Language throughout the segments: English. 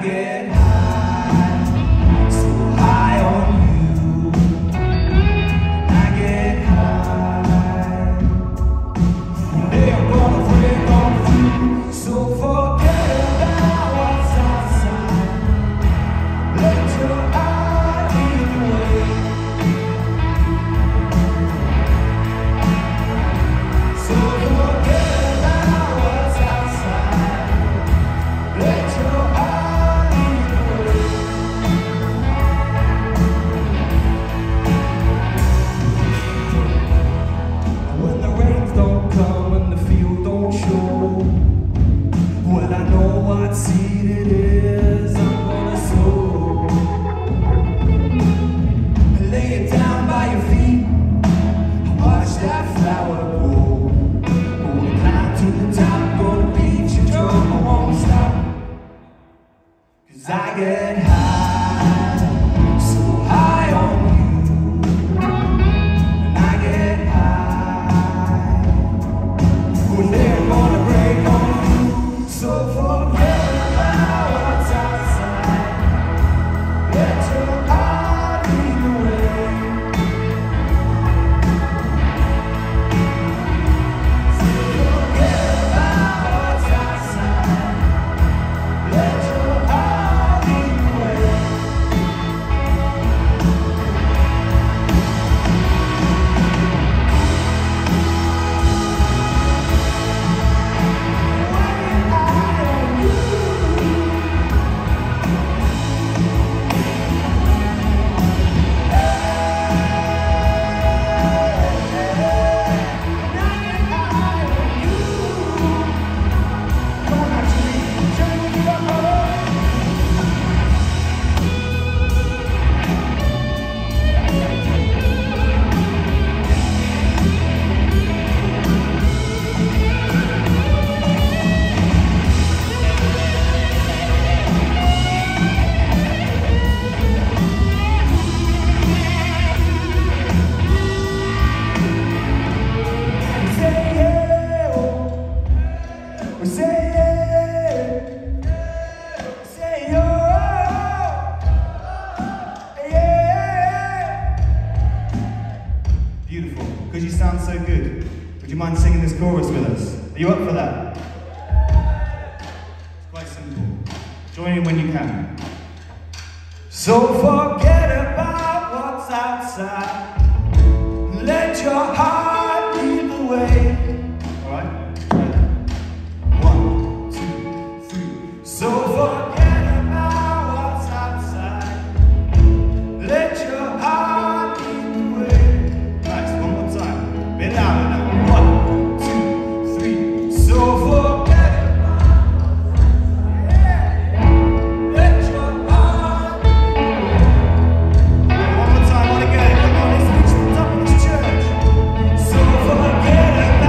get high, so high on you. I get high. One day I'm gonna break on through, so forget about what's outside. Let your eye lead the way. So forget about what's outside. Let your eye lead the way. When the rains don't come and the field don't show, well, I know what seed it is I'm gonna sow. Lay it down by your feet, watch that flower grow. Go climb to the top, go beat your drum, I won't stop. 'Cause I get high, so high on you. And I get high. One day I'm gonna break on you, so forget about what's outside. Let your eye lead the way. So forget about what's outside. Let your eye lead the way. Beautiful, because you sound so good. Would you mind singing this chorus with us? Are you up for that? It's quite simple. Join in when you can. So forget about what's outside. Let your heart lead the way. Alright? 1, 2, 3. So forget about what's outside. Let your heart lead the way. Nice, one more time. A bit louder now. 1, 2, 3. So forget about what's outside. Let your heart lead the way. One more time, I wanna get it. Come on, let's reach the top of this church. So forget about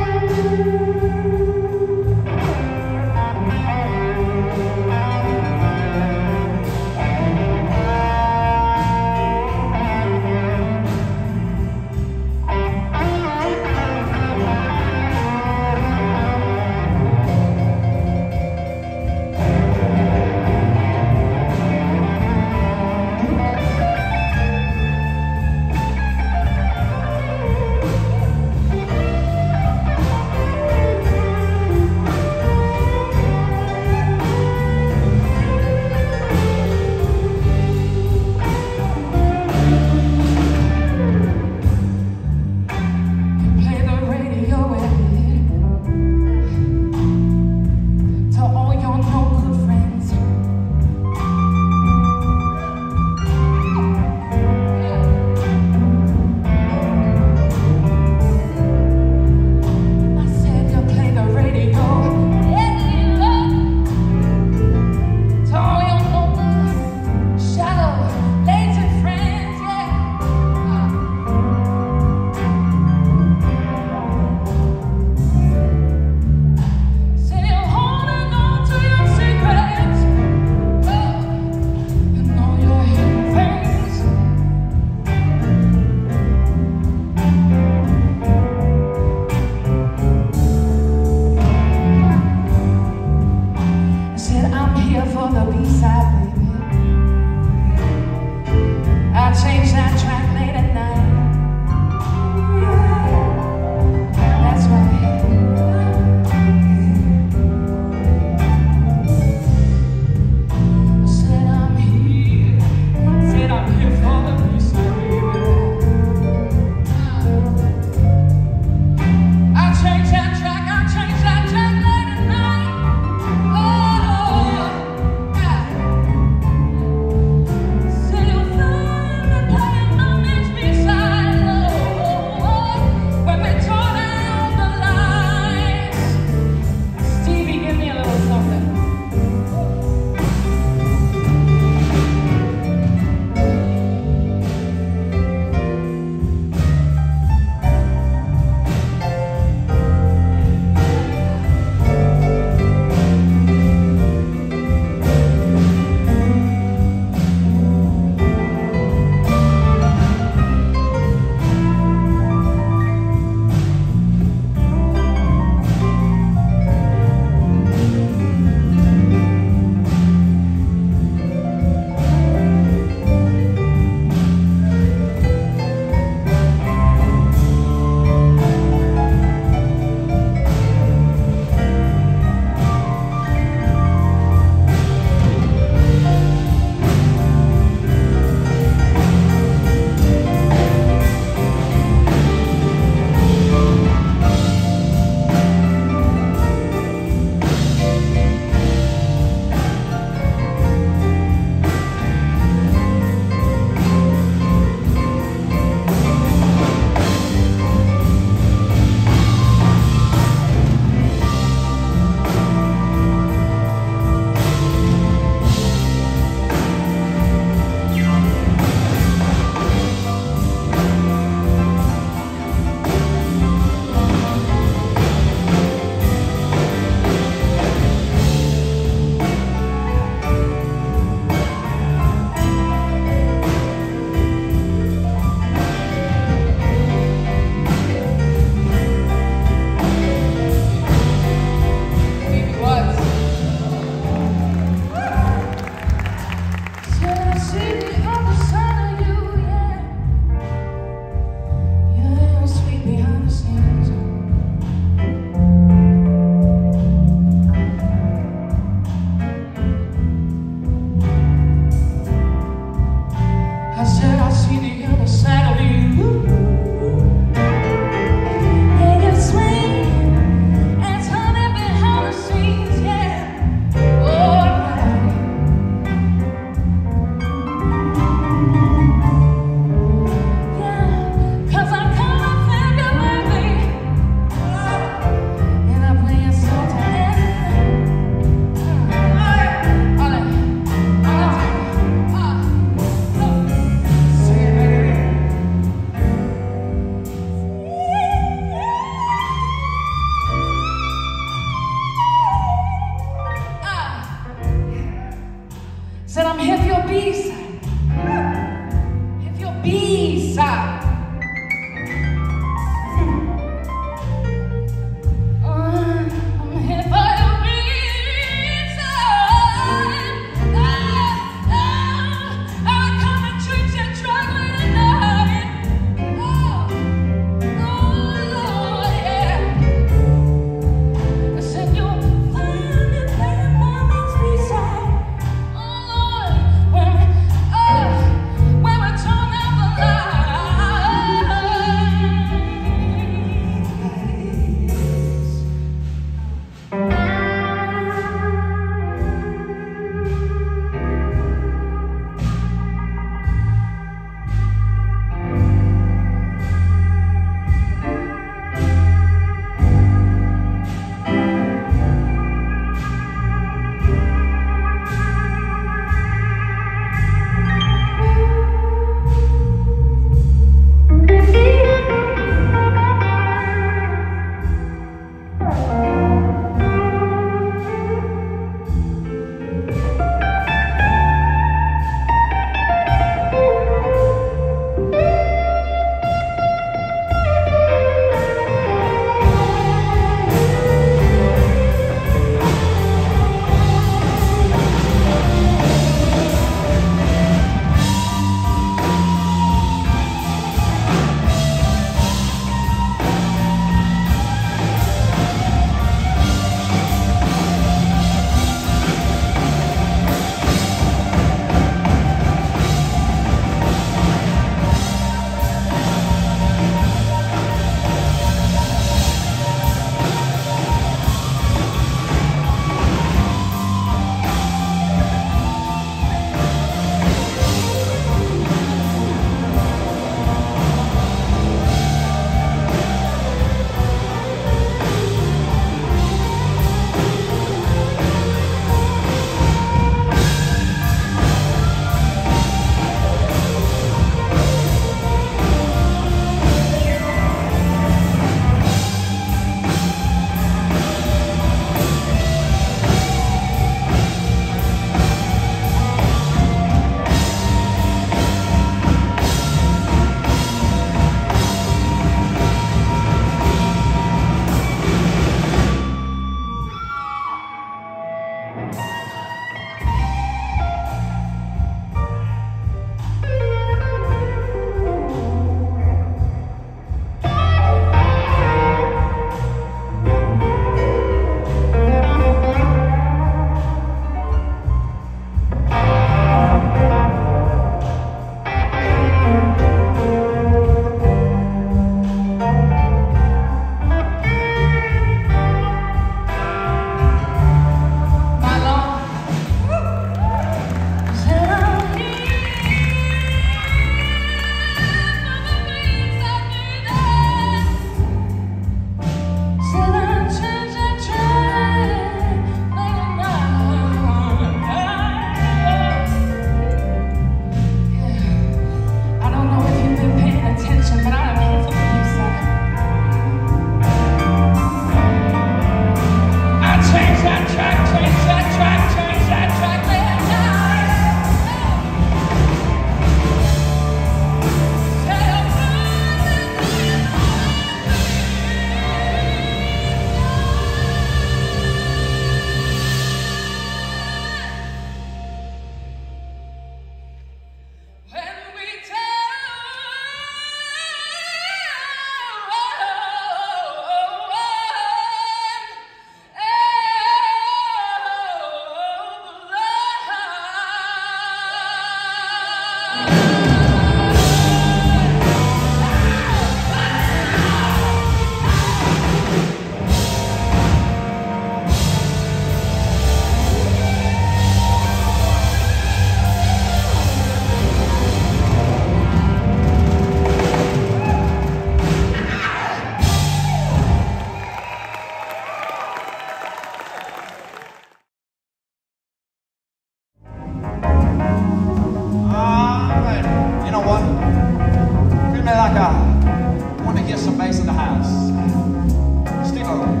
some bass in the house. Steve-O.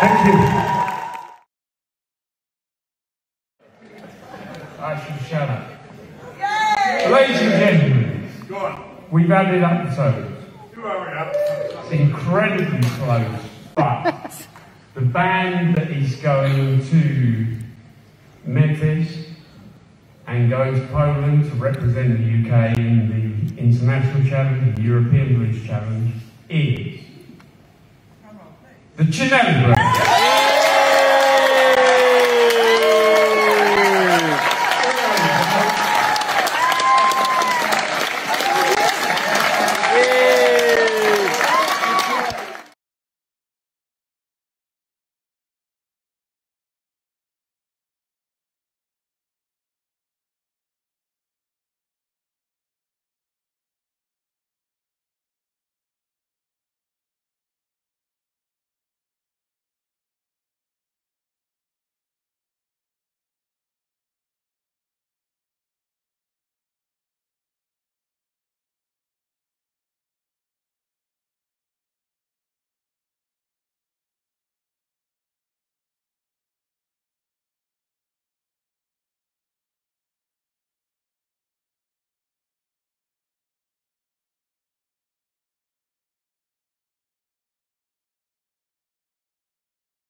Thank you. I should shout out. Ladies and gentlemen, we've added episodes. It's incredibly close, but the band that is going to Memphis and going to Poland to represent the UK in the International Challenge, the European Blues Challenge, is the Cinelli Brothers.